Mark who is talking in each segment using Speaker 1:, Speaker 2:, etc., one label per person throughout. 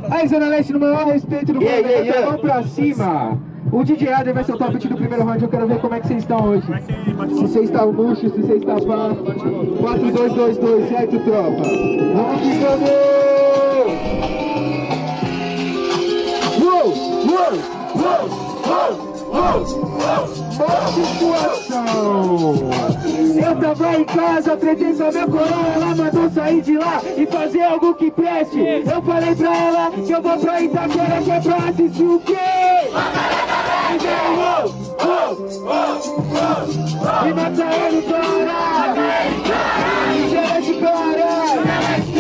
Speaker 1: Aí, Zona Leste, no maior respeito do planeta, vamos pra cima. O DJ Adler vai soltar o beat do primeiro round, eu quero ver como é que vocês estão hoje. Se você está murcho, se você está pá. 4-2-2-2, certo, tropa? Vamos que vamos! Uou, uou, uou, uou, uou! Boa situação! Eu tava em casa, pretendo saber a coroa, ela mandou sair de lá e fazer algo que preste. Eu falei pra ela que eu vou pra Itaquera, que é pra assistir o quê? E mata ele, caralho! Excelente, caralho!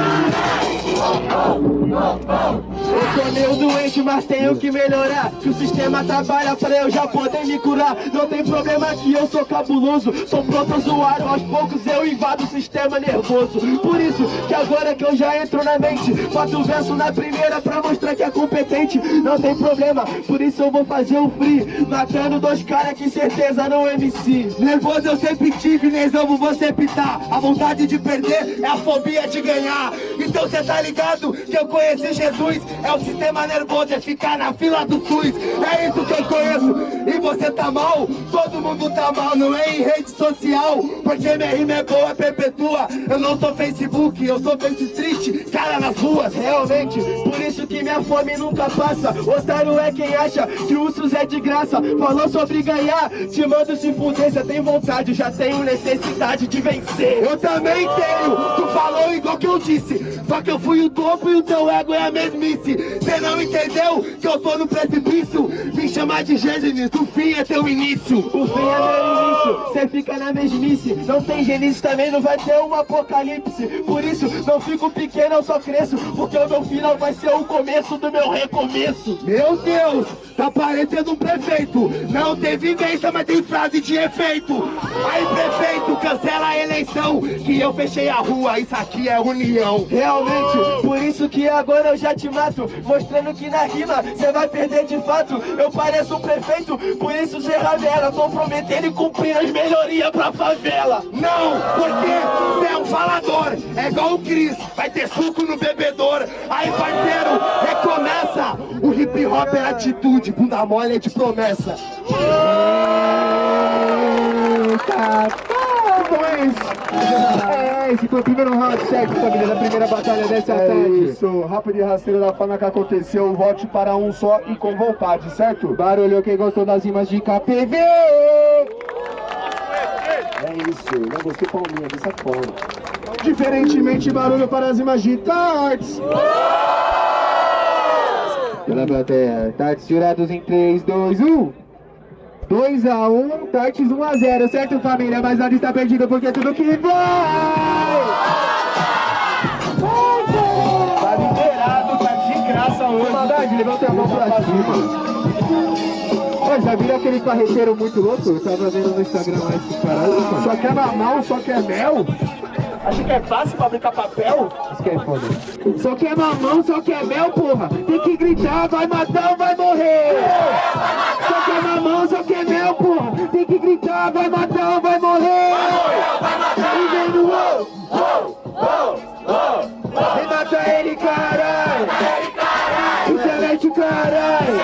Speaker 1: Eu tô meio doente, mas tenho que melhorar. Que o sistema trabalha pra eu já poder me curar. Não tem problema que eu sou cabuloso, sou protozoário, aos poucos eu invado o sistema nervoso. Por isso que agora que eu já entro na mente, boto o verso na primeira pra mostrar que é competente. Não tem problema, por isso eu vou fazer o free, matando dois caras que certeza não MC. Nervoso eu sempre tive, Nezão, vou sempre tá. A vontade de perder é a fobia de ganhar. Então cê tá ligado que eu conheci Jesus. É o sistema nervoso, é ficar na fila do SUS. É isso que eu conheço, e você tá mal. Todo mundo tá mal, não é em rede social. Porque minha rima é boa, perpetua. Eu não sou Facebook, eu sou Face Street, cara nas ruas. Realmente, por isso que minha fome nunca passa. Otário é quem acha que o SUS é de graça. Falou sobre ganhar, te mando se fuder. Cê tem vontade, já tenho necessidade de vencer. Eu também tenho, tu falou igual que eu disse. Só que eu fui o topo e o teu ego é a mesmice. Cê não entendeu que eu tô no precipício. Me chamar de Gênesis, o fim é teu início. O fim é meu início, cê fica na mesmice. Não tem Gênesis também, não vai ter um apocalipse. Por isso, não fico pequeno, eu só cresço. Porque o meu final vai ser o começo do meu recomeço. Meu Deus, tá parecendo um prefeito. Não tem vivência, mas tem frase de efeito. Aí prefeito, cancela a eleição, que eu fechei a rua, isso aqui é união. Realmente, por isso que agora eu já te mato, mostrando que na rima cê vai perder de fato. Eu pareço um prefeito, por isso cê revela. Tô prometendo e cumprir as melhorias pra favela. Não, porque cê é um falador, é igual o Cris, vai ter suco no bebedor. Aí parceiro, recomeça. O hip hop é atitude, bunda mole é de promessa. Esse foi o primeiro round, certo, família, da primeira batalha dessa tarde.
Speaker 2: Isso, rápido e rasteiro da forma que aconteceu. Vote para um só e com vontade, certo?
Speaker 1: Barulho, quem gostou das rimas de KPV?
Speaker 2: É isso, não gostei palminha, dessa forma. Diferentemente, barulho para as rimas de Tarts.
Speaker 1: Pela plateia, Tarts jurados em 3, 2, 1. 2-1, Tarts 1-0, certo, família? Mas nada está perdido porque tudo que vai!
Speaker 2: Tá liberado, tá de graça hoje.
Speaker 1: Maldade, levanta a mão pra cima. Ó, já viram aquele carreteiro muito louco? Eu tava vendo no Instagram lá esses paradas.
Speaker 2: Só quer mamão, só quer mel? Acha que é fácil fabricar papel?
Speaker 1: Isso que é foda. Só quer mamão, só quer mel, porra. Tem que gritar, vai matar ou vai morrer. Só quer mamão, só quer mel, porra. Tem que gritar, vai matar ou vai morrer.
Speaker 3: Vai matar.
Speaker 1: E vem no e mata ele, caralho. Excelente, caralho.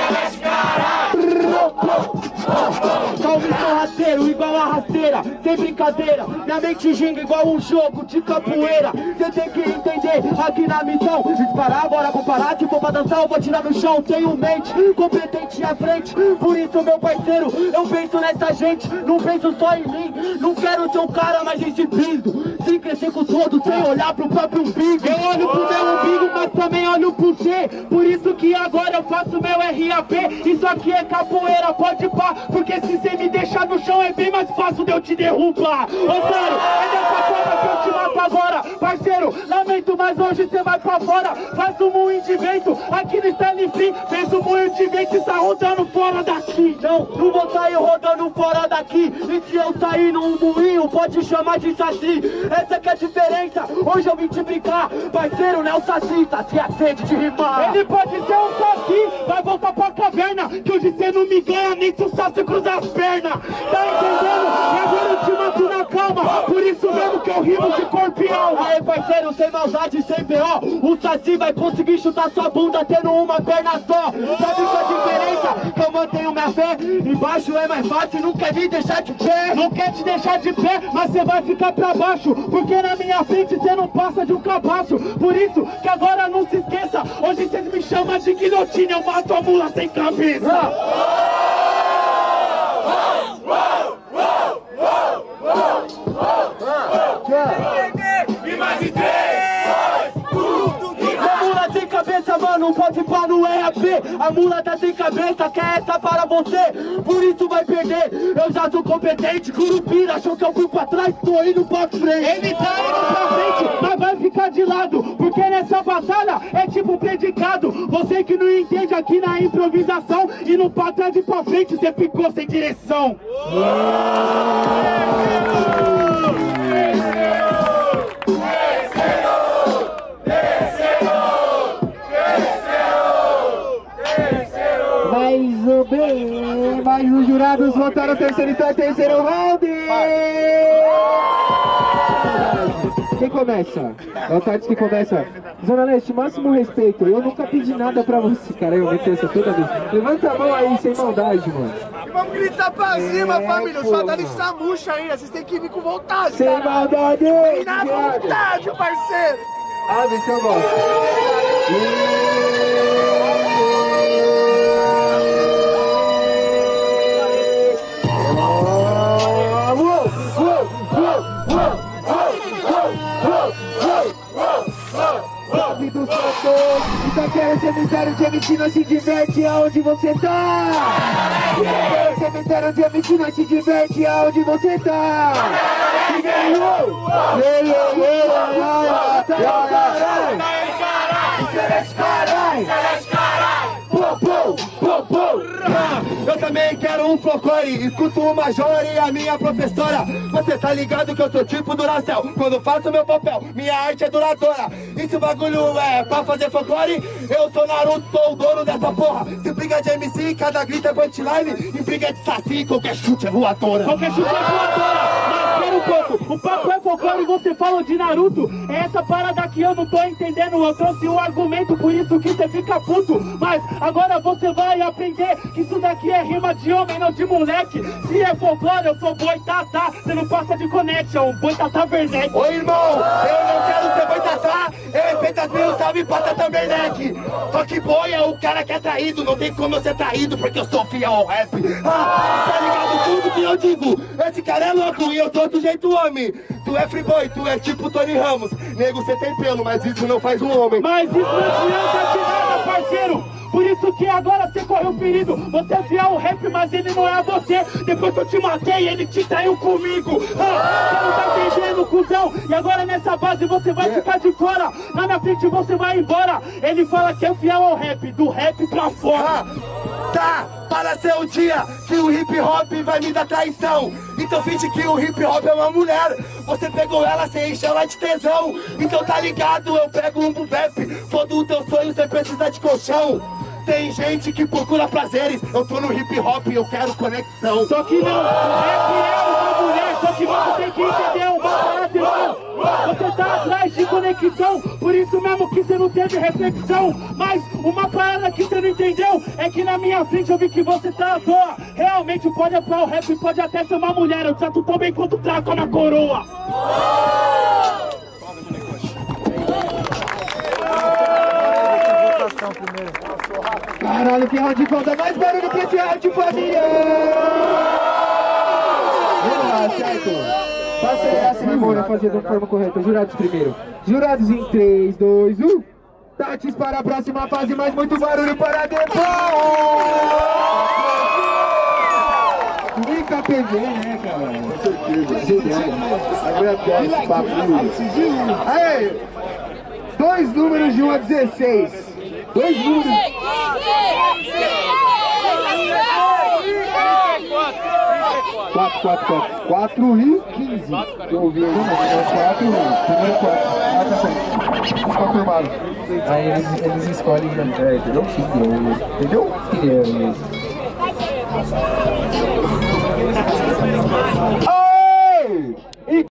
Speaker 1: Salve seu rasteiro, igual a rasteira, sem brincadeira. Minha mente ginga igual um jogo de capoeira. Cê tem que entender, aqui na missão, disparar, bora comparar, que for pra dançar eu vou tirar no chão. Tenho mente, competente à frente. Por isso, meu parceiro, eu penso nessa gente. Não penso só em mim, não quero ser um cara mais exibido. Sem crescer com todos, sem olhar pro próprio umbigo. Eu olho pro meu umbigo, mas também olho pro C. Por isso que agora eu faço meu RAP. Isso aqui é capoeira, pode pá. Porque se cê me deixar no chão é bem mais fácil de eu te derrubar. Otário, é dessa forma que eu te mato agora. Parceiro, lamento, mas hoje cê vai pra fora. Faz um moinho de vento aqui no Stanley Free. Fez um moinho de vento e tá rodando fora daqui. Não vou sair rodando fora daqui. E se eu sair num moinho, pode chamar de saci. Essa que é a diferença, hoje eu vim te brincar. Parceiro, não é o saci, saci é sede de rimar. Ele pode ser um saci, vai voltar pra caverna. Que hoje cê não me ganha, nem se o saci cruzar as pernas. Tá entendendo? E agora eu te mato na calma, por isso mesmo que eu rimo de corpo e alma. Aí parceiro, sem maldade, sem B.O. O Saci vai conseguir chutar sua bunda tendo uma perna só. Sabe qual a diferença? Que eu mantenho minha fé. Embaixo é mais fácil, não quer me deixar de pé. Não quer te deixar de pé, mas você vai ficar pra baixo, porque na minha frente você não passa de um cabaço. Por isso que agora não se esqueça, hoje vocês me chamam de guilhotina, eu mato a mula sem cabeça. E mais de 3, 2, 1. A mula sem cabeça, mano, pode pá no RAP. A mula tá sem cabeça, quer essa para você, por isso vai perder. Eu já sou competente, Curupira achou que eu fui pra trás, tô indo pra frente. Ele tá indo pra frente, mas vai ficar de lado, porque nessa batalha é tipo predicado. Você que não entende aqui na improvisação, e no pra trás e pra frente você ficou sem direção.
Speaker 2: Mas os jurados votaram terceiro, então é terceiro round! Quem começa? É o Tardes que começa. Zona Leste, máximo respeito. Eu nunca pedi nada pra você, cara. Eu meto essa toda vez. Levanta a mão aí, sem maldade, mano.
Speaker 3: Vamos gritar pra cima, família. Os fadados de Samuxa ainda. Vocês têm que vir com vontade,
Speaker 2: sem
Speaker 3: cara.
Speaker 2: Maldade!
Speaker 3: Vem na vontade, parceiro!
Speaker 2: Ah, vê se eu gosto. Então quero cemitério de MC, nós se diverte aonde você tá. Quero cemitério de MC, nós se diverte aonde você tá.
Speaker 1: Eu também quero um folclore, escuto o Major e a minha professora. Você tá ligado que eu sou tipo Duracell, quando faço meu papel, minha arte é duradoura. E se o bagulho é pra fazer folclore, eu sou Naruto, sou o dono dessa porra. Se briga de MC, cada grito é punchline. E briga de Saci, qualquer chute é voadora. Qualquer chute é voadora, mas espera um pouco. O papo é folclore e você fala de Naruto. É essa parada que eu não tô entendendo. Eu trouxe um argumento, por isso que você fica puto. Mas agora você vai aprender que isso daqui é rima de homem, não de moleque. Se é folclore, eu sou boitatá. Você não passa de connection, boitatá Werneck. Ô irmão, eu não quero ser boitatá. Eu respeito as mil, salve Patata Werneck. Só que boi é o cara que é traído. Não tem como eu ser traído, porque eu sou fiel ao rap. Tá ligado tudo que eu digo? Esse cara é louco e eu sou do jeito homem. Tu é free boy, tu é tipo Tony Ramos. Nego, cê tem pelo, mas isso não faz um homem. Mas isso não adianta de nada, parceiro. Por isso que agora você correu perigo. Você é fiel ao rap, mas ele não é a você. Depois que eu te matei, ele te traiu comigo. Você não tá entendendo, cuzão. E agora nessa base você vai ficar de fora. Na minha frente você vai embora. Ele fala que é fiel ao rap, do rap pra fora. Tá, para ser o dia que o hip hop vai me dar traição. Então finge que o hip hop é uma mulher. Você pegou ela, cê encheu ela de tesão. Então tá ligado, eu pego um bubep. Todo o teu sonho, cê precisa de colchão. Tem gente que procura prazeres. Eu tô no hip hop e eu quero conexão. Só que não, o rap é uma mulher. Só que você tem que entender uma parada, irmão. Você tá atrás de conexão, por isso mesmo que você não teve reflexão. Mas uma parada que você não entendeu é que na minha frente eu vi que você tá à toa. Realmente pode apoiar o rap, pode até ser uma mulher. Eu trato tão bem quanto trago na coroa.
Speaker 2: Caralho, que round de conta, mais barulho pra esse round, família! Vamos lá, certo? Passa essa memória, fazer da forma correta. Jurados primeiro. Jurados em 3, 2, 1. Tatis para a próxima fase, mas muito barulho para depois! Fica PV, né, cara? Com certeza. Agradece, papo. Aí, 2 números de 1 a 16. 2 números. 4 e 15. Eu ouvi aí, 4 e 15. Primeiro 4. Ah, tá certo. Confirmado. Aí eles escolhem, entendeu? Entendeu?